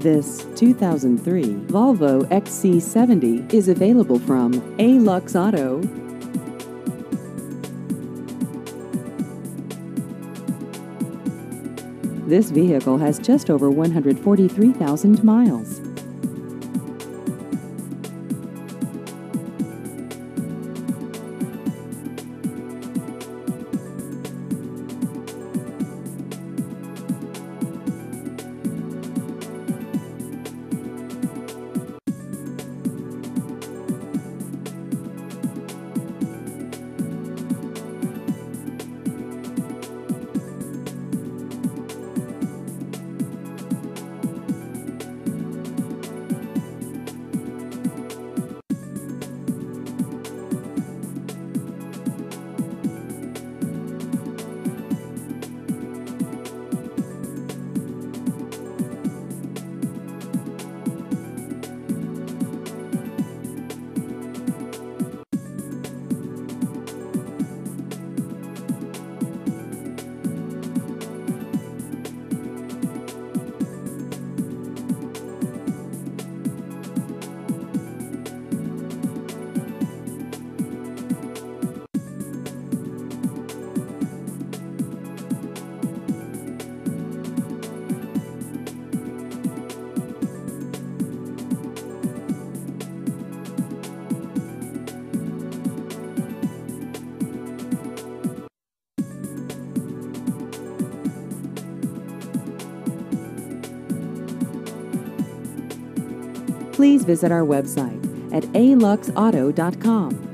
This 2003 Volvo XC70 is available from A-Lux Auto. This vehicle has just over 143,000 miles. Please visit our website at aluxauto.com.